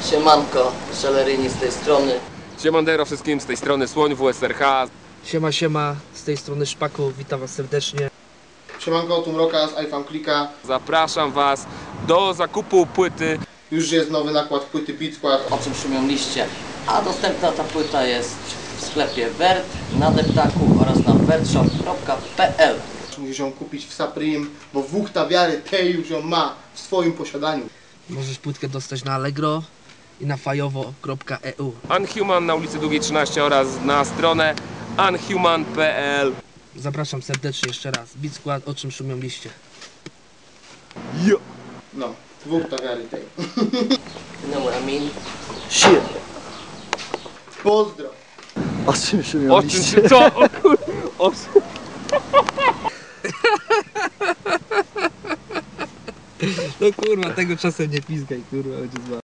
Siemanko, Szaleryni z tej strony. Siemandero wszystkim, z tej strony Słoń WSRH. Siema, siema, z tej strony Szpaku, witam was serdecznie. Siemanko, Tumroka z iFan Clicka. Zapraszam was do zakupu płyty. Już jest nowy nakład płyty Beat Squad. O czym szumią liście. A dostępna ta płyta jest w sklepie Wert, na Deptaku oraz na wertshop.pl. Musisz ją kupić w Saprim, bo Wuchta Wiary tej już ją ma w swoim posiadaniu. Możesz płytkę dostać na Allegro i na fajowo.eu. Unhuman na ulicy Długiej 13 oraz na stronę unhuman.pl. Zapraszam serdecznie jeszcze raz. Beat Squad, o czym szumią liście. Jo. No, Wuchta Wiary tej. You know what I mean? Shit! Pozdro! O czym szumią O czym liście? się co? O, No kurwa, tego czasem nie pizgaj, kurwa, będzie zła.